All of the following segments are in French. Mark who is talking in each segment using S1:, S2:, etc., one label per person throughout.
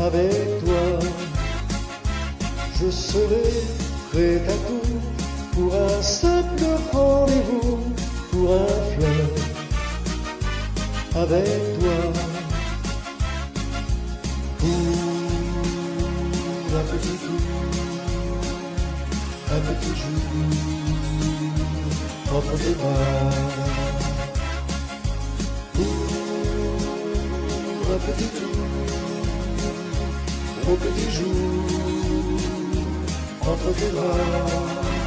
S1: avec toi. Je serai prêt à tout pour un simple rendez-vous, pour un fleuve avec toi. Pour un petit tour, un petit jour entre tes bras. Pour un petit tour, un petit jour entre tes bras.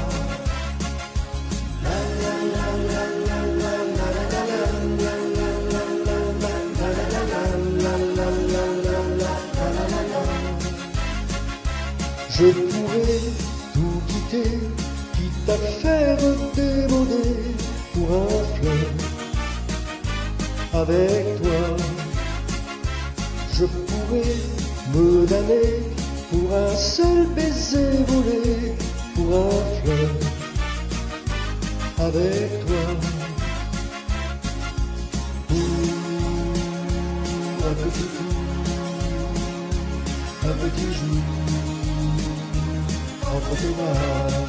S1: Je pourrais tout quitter, quitte à faire démoder pour un fleuve avec toi. Je pourrais me damner pour un seul baiser volé, pour un fleuve avec toi. Pour un petit tour, un petit jour entre tes mains.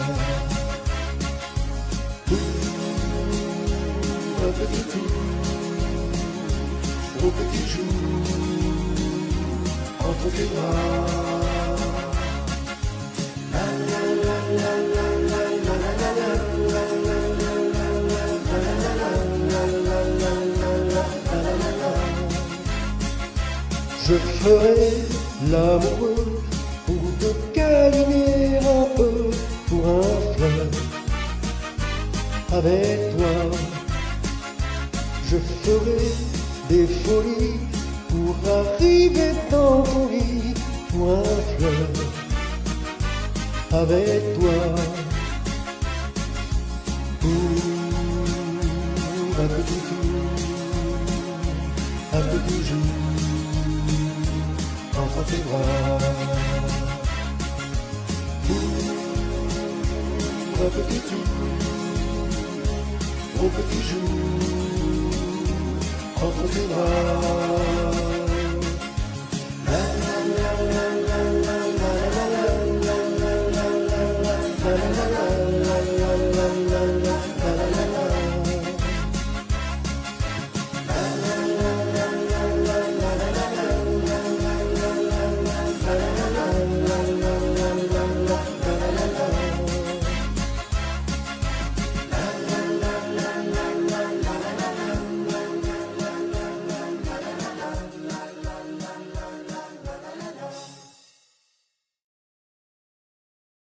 S1: Un petit tour, au petit jour entre tes mains. Je ferai l'amoureux pour te câliner un peu, pour un fleuve avec toi. Je ferai des folies pour arriver dans ton lit, pour un fleuve avec toi. Pour un petit tour, un petit jour entre tes bras. Pour un petit tour, au petit jour entre tes bras.